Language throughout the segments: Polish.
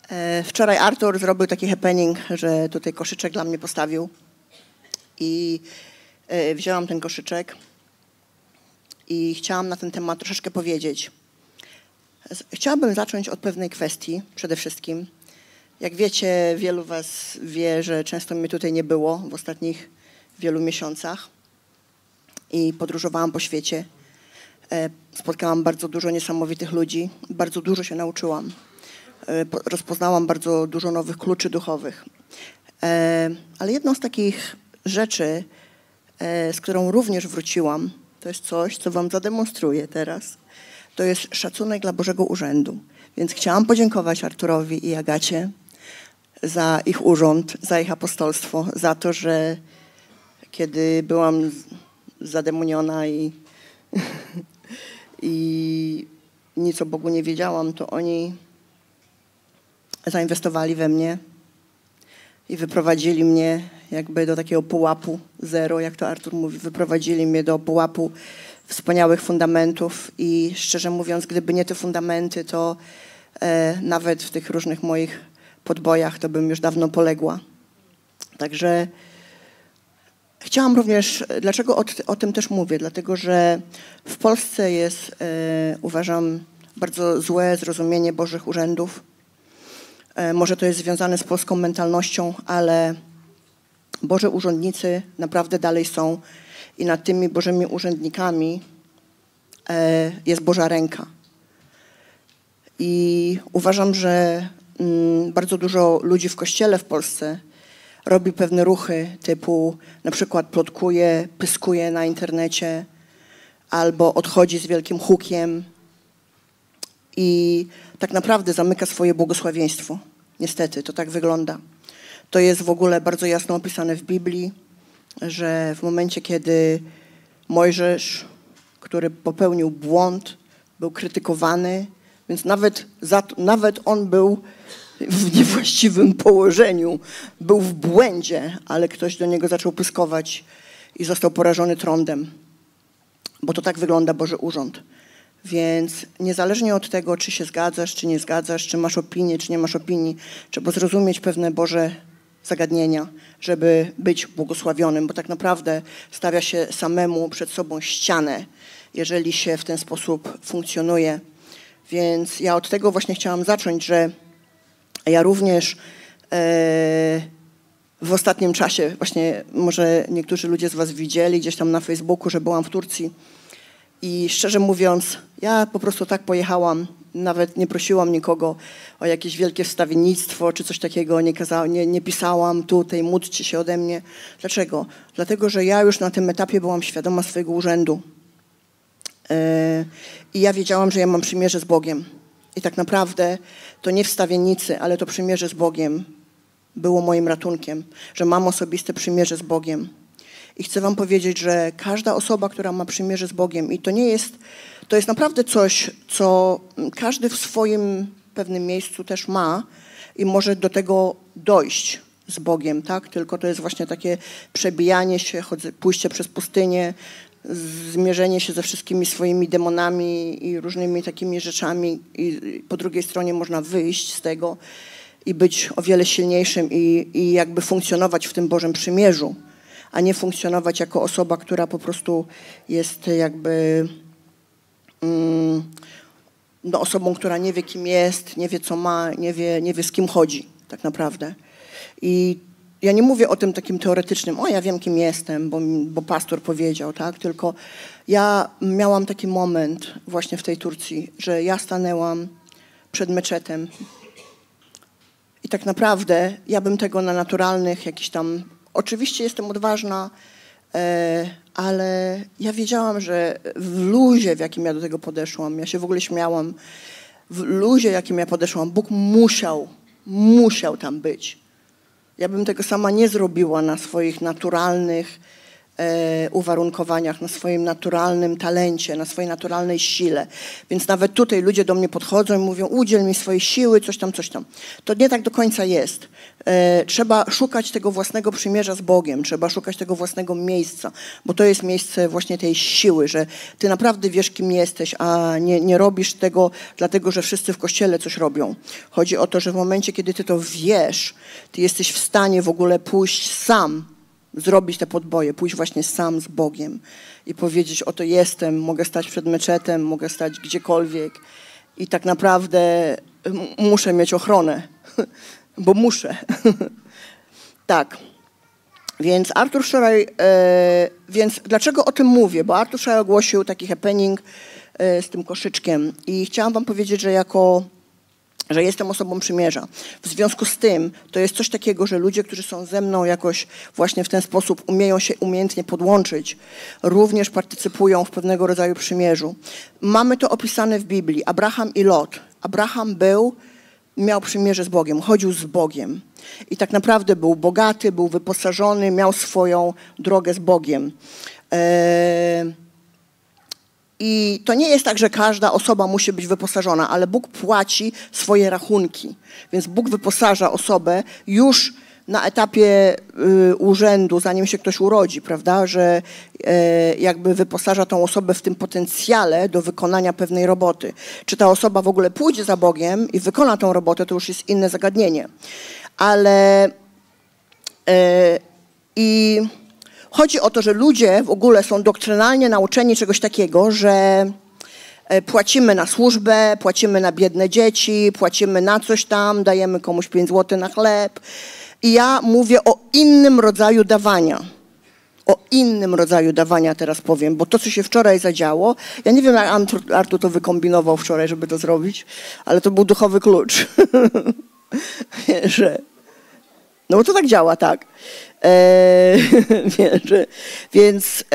Wczoraj Artur zrobił taki happening, że tutaj koszyczek dla mnie postawił i wzięłam ten koszyczek i chciałam na ten temat troszeczkę powiedzieć. Chciałabym zacząć od pewnej kwestii przede wszystkim. Jak wiecie, wielu was wie, że często mnie tutaj nie było w ostatnich wielu miesiącach i podróżowałam po świecie. Spotkałam bardzo dużo niesamowitych ludzi, bardzo dużo się nauczyłam. Rozpoznałam bardzo dużo nowych kluczy duchowych. Ale jedną z takich rzeczy, z którą również wróciłam, to jest coś, co wam zademonstruję teraz. To jest szacunek dla Bożego Urzędu. Więc chciałam podziękować Arturowi i Agacie za ich urząd, za ich apostolstwo, za to, że kiedy byłam zademoniona i nic o Bogu nie wiedziałam, to oni zainwestowali we mnie i wyprowadzili mnie jakby do takiego pułapu zero, jak to Artur mówi, wyprowadzili mnie do pułapu wspaniałych fundamentów i szczerze mówiąc, gdyby nie te fundamenty, to nawet w tych różnych moich podbojach to bym już dawno poległa. Także chciałam również, dlaczego o tym też mówię? Dlatego, że w Polsce jest, uważam, bardzo złe zrozumienie Bożych urzędów. Może to jest związane z polską mentalnością, ale Boży urzędnicy naprawdę dalej są i nad tymi Bożymi urzędnikami jest Boża ręka. I uważam, że bardzo dużo ludzi w Kościele w Polsce robi pewne ruchy typu na przykład plotkuje, pyskuje na internecie albo odchodzi z wielkim hukiem i tak naprawdę zamyka swoje błogosławieństwo. Niestety, to tak wygląda. To jest w ogóle bardzo jasno opisane w Biblii, że w momencie, kiedy Mojżesz, który popełnił błąd, był krytykowany, więc nawet on był w niewłaściwym położeniu, był w błędzie, ale ktoś do niego zaczął pyskować i został porażony trądem, bo to tak wygląda Boży urząd. Więc niezależnie od tego, czy się zgadzasz, czy nie zgadzasz, czy masz opinię, czy nie masz opinii, trzeba zrozumieć pewne Boże zagadnienia, żeby być błogosławionym, bo tak naprawdę stawia się samemu przed sobą ścianę, jeżeli się w ten sposób funkcjonuje. Więc ja od tego właśnie chciałam zacząć, że ja również w ostatnim czasie, właśnie może niektórzy ludzie z was widzieli gdzieś tam na Facebooku, że byłam w Turcji i szczerze mówiąc, ja po prostu tak pojechałam, nawet nie prosiłam nikogo o jakieś wielkie wstawiennictwo czy coś takiego, nie pisałam tutaj, módlcie się ode mnie. Dlaczego? Dlatego, że ja już na tym etapie byłam świadoma swojego urzędu i ja wiedziałam, że ja mam przymierze z Bogiem. I tak naprawdę to nie wstawiennicy, ale to przymierze z Bogiem było moim ratunkiem, że mam osobiste przymierze z Bogiem. I chcę wam powiedzieć, że każda osoba, która ma przymierze z Bogiem i to jest naprawdę coś, co każdy w swoim pewnym miejscu też ma i może do tego dojść z Bogiem, tak? Tylko to jest właśnie takie przebijanie się, pójście przez pustynię, zmierzenie się ze wszystkimi swoimi demonami i różnymi takimi rzeczami i po drugiej stronie można wyjść z tego i być o wiele silniejszym i jakby funkcjonować w tym Bożym przymierzu, a nie funkcjonować jako osoba, która po prostu jest jakby osobą, która nie wie, kim jest, nie wie, co ma, nie wie, z kim chodzi tak naprawdę. I ja nie mówię o tym takim teoretycznym, ja wiem, kim jestem, bo pastor powiedział, tak? Tylko ja miałam taki moment właśnie w tej Turcji, że ja stanęłam przed meczetem i tak naprawdę ja bym tego na naturalnych jakichś tam... Oczywiście jestem odważna, ale ja wiedziałam, że w luzie, w jakim ja do tego podeszłam, ja się w ogóle śmiałam, w luzie, jakim ja podeszłam, Bóg musiał tam być. Ja bym tego sama nie zrobiła na swoich naturalnych uwarunkowaniach, na swoim naturalnym talencie, na swojej naturalnej sile. Więc nawet tutaj ludzie do mnie podchodzą i mówią, udziel mi swojej siły, coś tam, coś tam. To nie tak do końca jest. Trzeba szukać tego własnego przymierza z Bogiem, trzeba szukać tego własnego miejsca, bo to jest miejsce właśnie tej siły, że ty naprawdę wiesz, kim jesteś, a nie robisz tego dlatego, że wszyscy w Kościele coś robią. Chodzi o to, że w momencie, kiedy ty to wiesz, ty jesteś w stanie w ogóle pójść sam, zrobić te podboje, pójść właśnie sam z Bogiem i powiedzieć, oto jestem, mogę stać przed meczetem, mogę stać gdziekolwiek i tak naprawdę muszę mieć ochronę, bo muszę. Tak. Więc Artur wczoraj, więc dlaczego o tym mówię? Bo Artur wczoraj ogłosił taki happening z tym koszyczkiem i chciałam wam powiedzieć, że jestem osobą przymierza. W związku z tym to jest coś takiego, że ludzie, którzy są ze mną jakoś właśnie w ten sposób umieją się umiejętnie podłączyć, również partycypują w pewnego rodzaju przymierzu. Mamy to opisane w Biblii. Abraham i Lot. Abraham miał przymierze z Bogiem, chodził z Bogiem. I tak naprawdę był bogaty, był wyposażony, miał swoją drogę z Bogiem. I to nie jest tak, że każda osoba musi być wyposażona, ale Bóg płaci swoje rachunki. Więc Bóg wyposaża osobę już na etapie urzędu, zanim się ktoś urodzi, prawda, że jakby wyposaża tą osobę w tym potencjale do wykonania pewnej roboty. Czy ta osoba w ogóle pójdzie za Bogiem i wykona tą robotę, to już jest inne zagadnienie. Ale i chodzi o to, że ludzie w ogóle są doktrynalnie nauczeni czegoś takiego, że płacimy na służbę, płacimy na biedne dzieci, płacimy na coś tam, dajemy komuś 5 zł na chleb. I ja mówię o innym rodzaju dawania. O innym rodzaju dawania teraz powiem, bo to, co się wczoraj zadziało, ja nie wiem, jak Artur to wykombinował wczoraj, żeby to zrobić, ale to był duchowy klucz. No bo to tak działa, tak. Więc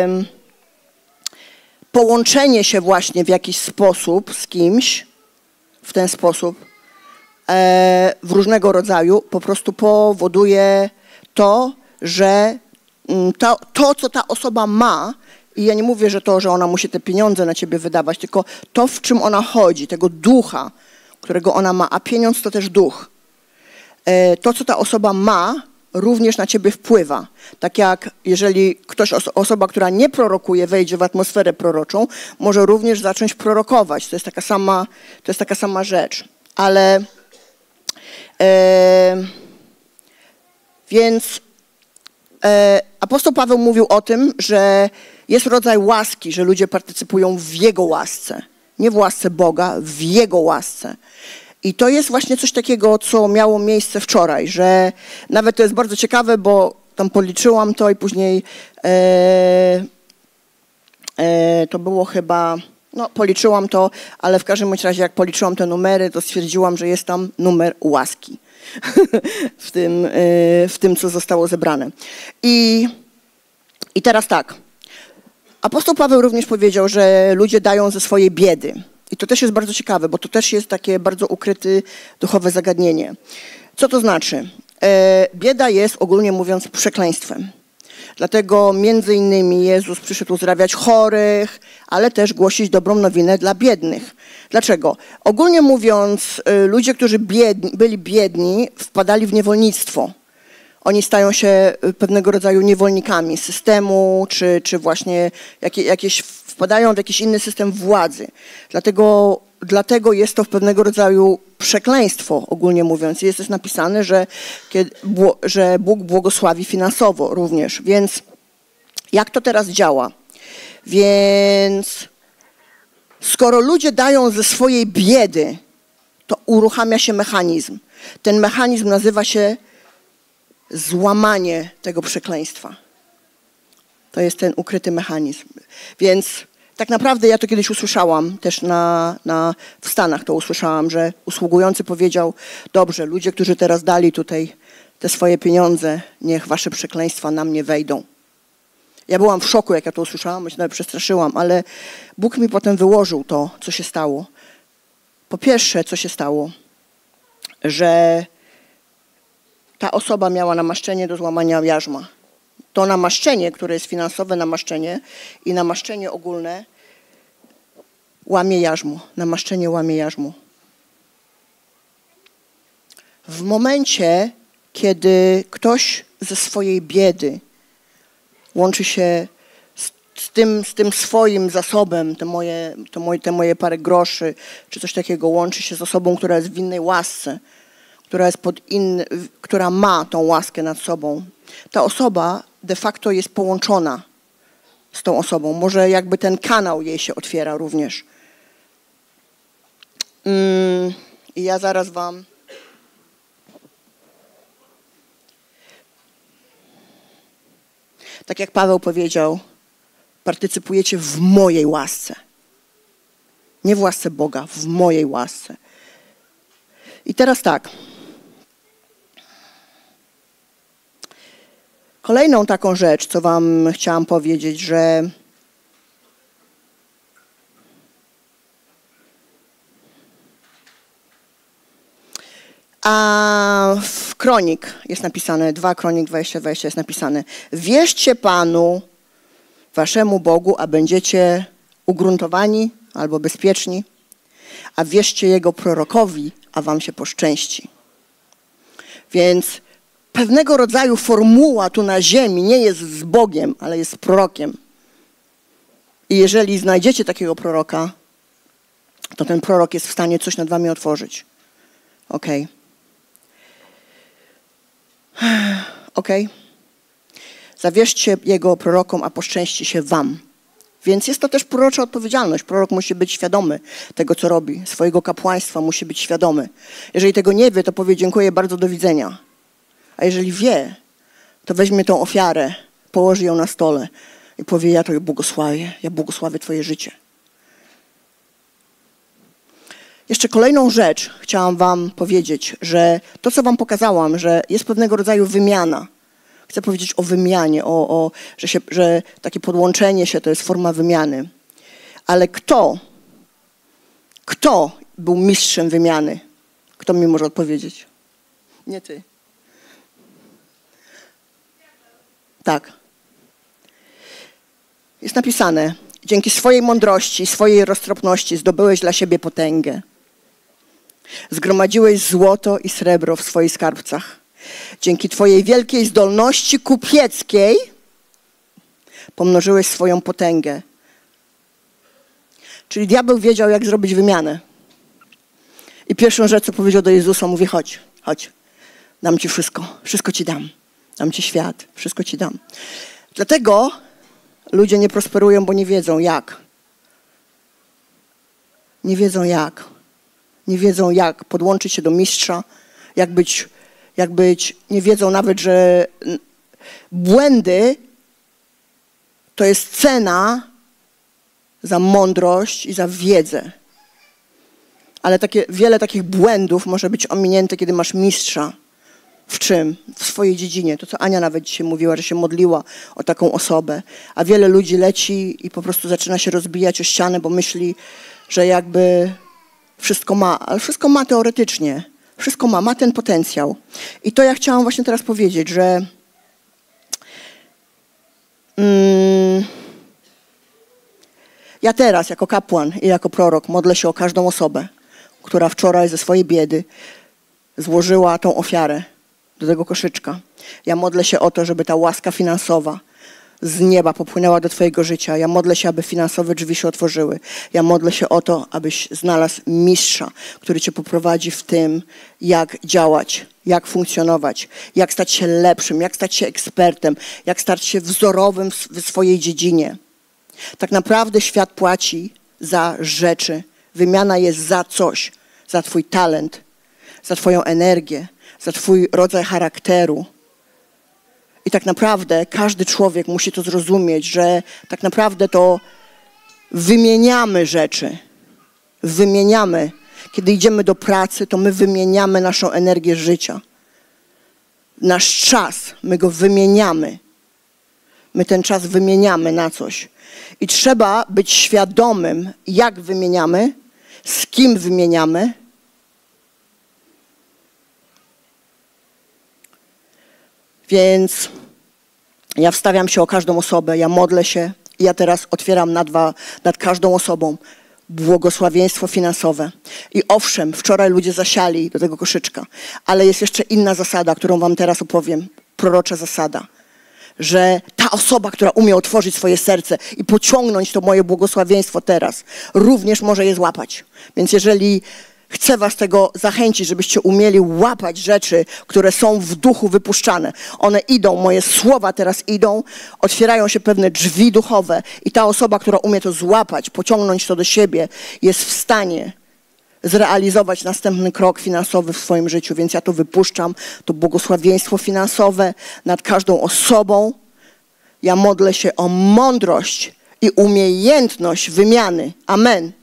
połączenie się właśnie w jakiś sposób z kimś, w ten sposób, w różnego rodzaju, po prostu powoduje to, że to, co ta osoba ma, i ja nie mówię, że ona musi te pieniądze na ciebie wydawać, tylko to, w czym ona chodzi, tego ducha, którego ona ma, a pieniądz to też duch. To, co ta osoba ma, również na ciebie wpływa. Tak jak jeżeli osoba, która nie prorokuje, wejdzie w atmosferę proroczą, może również zacząć prorokować. To jest taka sama rzecz. Ale więc apostoł Paweł mówił o tym, że jest rodzaj łaski, że ludzie partycypują w Jego łasce. Nie w łasce Boga, w Jego łasce. I to jest właśnie coś takiego, co miało miejsce wczoraj, że nawet to jest bardzo ciekawe, bo tam policzyłam to i później to było chyba, no policzyłam to, ale w każdym razie jak policzyłam te numery, to stwierdziłam, że jest tam numer łaski w tym, co zostało zebrane. I teraz tak, apostoł Paweł również powiedział, że ludzie dają ze swojej biedy. I to też jest bardzo ciekawe, bo to też jest takie bardzo ukryte duchowe zagadnienie. Co to znaczy? Bieda jest ogólnie mówiąc przekleństwem. Dlatego między innymi Jezus przyszedł uzdrawiać chorych, ale też głosić dobrą nowinę dla biednych. Dlaczego? Ogólnie mówiąc, ludzie, którzy byli biedni, wpadali w niewolnictwo. Oni stają się pewnego rodzaju niewolnikami systemu, czy właśnie wpadają w jakiś inny system władzy. Dlatego jest to pewnego rodzaju przekleństwo, ogólnie mówiąc. Jest też napisane, że Bóg błogosławi finansowo również. Więc jak to teraz działa? Więc skoro ludzie dają ze swojej biedy, to uruchamia się mechanizm. Ten mechanizm nazywa się złamanie tego przekleństwa. To jest ten ukryty mechanizm. Więc tak naprawdę ja to kiedyś usłyszałam, też w Stanach to usłyszałam, że usługujący powiedział, dobrze, ludzie, którzy teraz dali tutaj te swoje pieniądze, niech wasze przekleństwa na mnie wejdą. Ja byłam w szoku, jak ja to usłyszałam, ja się nawet przestraszyłam, ale Bóg mi potem wyłożył to, co się stało. Po pierwsze, co się stało, że ta osoba miała namaszczenie do złamania jarzma. to namaszczenie, które jest finansowe namaszczenie i namaszczenie ogólne, łamie jarzmo. Namaszczenie łamie jarzmo. W momencie, kiedy ktoś ze swojej biedy łączy się z tym swoim zasobem, te moje parę groszy, czy coś takiego, łączy się z osobą, która jest w innej łasce, która ma tą łaskę nad sobą, ta osoba de facto jest połączona z tą osobą. Może jakby ten kanał jej się otwiera również. I ja zaraz wam... Tak jak Paweł powiedział, partycypujecie w mojej łasce. Nie w łasce Boga, w mojej łasce. I teraz tak. Kolejną taką rzecz, co wam chciałam powiedzieć, że a w Kronik jest napisane, 2 Kronik 20:20 jest napisane: wierzcie Panu, waszemu Bogu, a będziecie ugruntowani albo bezpieczni, a wierzcie Jego prorokowi, a wam się poszczęści. Więc pewnego rodzaju formuła tu na ziemi nie jest z Bogiem, ale jest z prorokiem. I jeżeli znajdziecie takiego proroka, to ten prorok jest w stanie coś nad wami otworzyć. Okej. Zawierzcie Jego prorokom, a poszczęści się wam. Więc jest to też prorocza odpowiedzialność. Prorok musi być świadomy tego, co robi. Swojego kapłaństwa musi być świadomy. Jeżeli tego nie wie, to powie dziękuję bardzo, do widzenia. A jeżeli wie, to weźmie tą ofiarę, położy ją na stole i powie: ja to błogosławię, ja błogosławię twoje życie. Jeszcze kolejną rzecz chciałam wam powiedzieć, że to, co wam pokazałam, że jest pewnego rodzaju wymiana. Chcę powiedzieć o wymianie, że takie podłączenie się to jest forma wymiany. Ale kto był mistrzem wymiany? Kto mi może odpowiedzieć? Nie ty. Tak. Jest napisane: dzięki swojej mądrości, swojej roztropności zdobyłeś dla siebie potęgę. Zgromadziłeś złoto i srebro w swoich skarbcach. Dzięki twojej wielkiej zdolności kupieckiej pomnożyłeś swoją potęgę. Czyli diabeł wiedział, jak zrobić wymianę. I pierwszą rzecz, co powiedział do Jezusa, mówi: chodź, dam ci wszystko ci dam. Dam ci świat, wszystko ci dam. Dlatego ludzie nie prosperują, bo nie wiedzą jak. Nie wiedzą jak. Nie wiedzą, jak podłączyć się do mistrza, nie wiedzą nawet, że błędy to jest cena za mądrość i za wiedzę. Ale wiele takich błędów może być ominięte, kiedy masz mistrza. W czym? W swojej dziedzinie. To, co Ania nawet dzisiaj mówiła, że się modliła o taką osobę. A wiele ludzi leci i po prostu zaczyna się rozbijać o ścianę, bo myśli, że jakby wszystko ma. Ale wszystko ma teoretycznie. Wszystko ma ten potencjał. I to ja chciałam właśnie teraz powiedzieć, że ja teraz jako kapłan i jako prorok modlę się o każdą osobę, która wczoraj ze swojej biedy złożyła tą ofiarę do tego koszyczka. Ja modlę się o to, żeby ta łaska finansowa z nieba popłynęła do twojego życia. Ja modlę się, aby finansowe drzwi się otworzyły. Ja modlę się o to, abyś znalazł mistrza, który cię poprowadzi w tym, jak działać, jak funkcjonować, jak stać się lepszym, jak stać się ekspertem, jak stać się wzorowym w swojej dziedzinie. Tak naprawdę świat płaci za rzeczy. Wymiana jest za coś, za twój talent, za twoją energię, za twój rodzaj charakteru. I tak naprawdę każdy człowiek musi to zrozumieć, że tak naprawdę to wymieniamy rzeczy. Wymieniamy. Kiedy idziemy do pracy, to my wymieniamy naszą energię życia. Nasz czas, my go wymieniamy. My ten czas wymieniamy na coś. I trzeba być świadomym, jak wymieniamy, z kim wymieniamy. Więc Ja wstawiam się o każdą osobę, ja modlę się i ja teraz otwieram nad każdą osobą błogosławieństwo finansowe. I owszem, wczoraj ludzie zasiali do tego koszyczka, ale jest jeszcze inna zasada, którą wam teraz opowiem, prorocza zasada, że ta osoba, która umie otworzyć swoje serce i pociągnąć to moje błogosławieństwo teraz, również może je złapać. Więc jeżeli chcę was tego zachęcić, żebyście umieli łapać rzeczy, które są w duchu wypuszczane. One idą, moje słowa teraz idą, otwierają się pewne drzwi duchowe i ta osoba, która umie to złapać, pociągnąć to do siebie, jest w stanie zrealizować następny krok finansowy w swoim życiu. Więc ja to wypuszczam, to błogosławieństwo finansowe nad każdą osobą. Ja modlę się o mądrość i umiejętność wymiany. Amen.